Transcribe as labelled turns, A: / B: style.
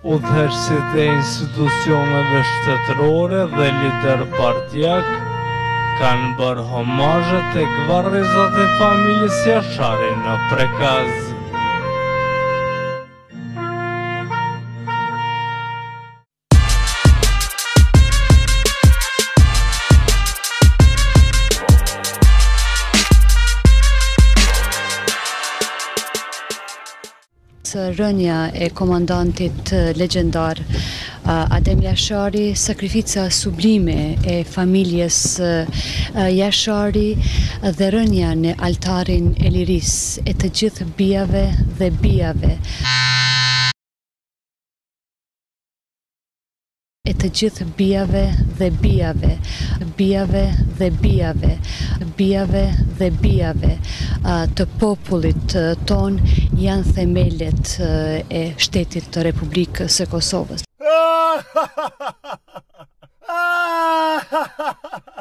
A: Udhëheqësit e institucioneve shtetërore dhe lider partijak kanë bërë homazhe tek varrezat e familjes Jashari në Prekaz.
B: Rënja e komandantit legjendar Adem Jashari, sakrifica sublime e familjes Jashari dhe rënja në altarin e lirisë e të gjithë bijave dhe bijave. E të gjithë bijave dhe bijave, bijave dhe bijave, bijave dhe bijave të popullit ton janë themelet e shtetit të Republikës së Kosovës.